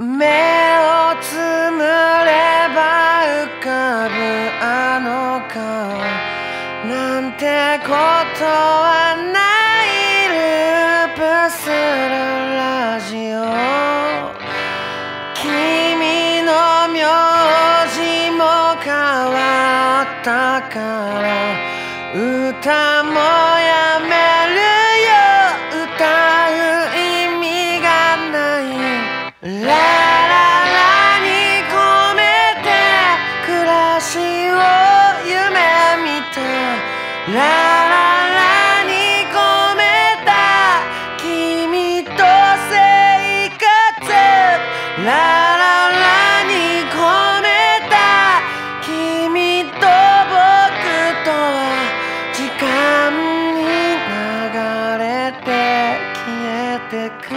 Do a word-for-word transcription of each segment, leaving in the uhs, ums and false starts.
目をつむれば浮かぶあの顔、なんてことはないループするラジオ、君の名字も変わったから歌もやめるよ、歌う意味がない、らららに込めて暮らしを夢見た、らららに込めた君と生活、らららに込めた君と僕とは時間に流れて消えてく、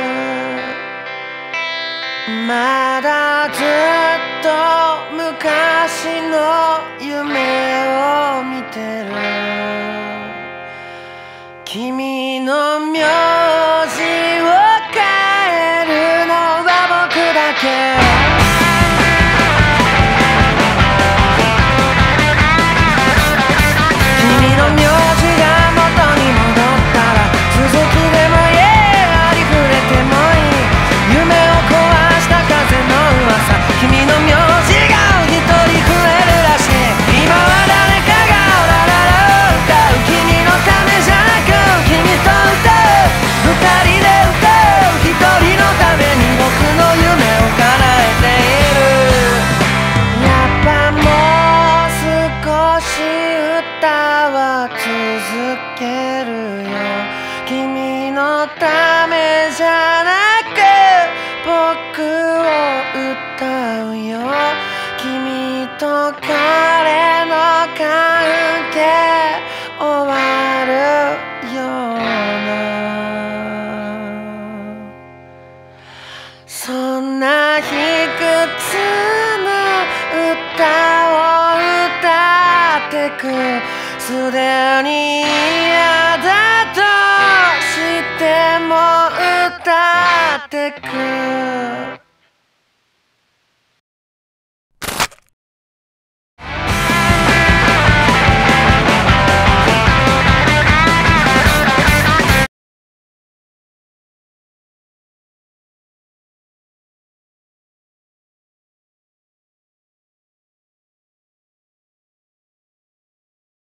まだずっと昔の夢を見てる、君の名字を変えるのは僕だけ、君の名字が元に戻ったら、鈴木でもいい、ありふれてもいい、夢を壊した風の噂、君の名字が一人増えるらしい、今は誰かがらららを歌う、君のためじゃなく君と歌う、ふたりで歌うひとりのために、僕の夢を叶えている、やっぱもう少し歌は続けるよ、君のためじゃなく僕を歌うよ、君と彼の関係終わるような、そんな卑屈な歌を歌ってく、すでに嫌だとしても歌ってく。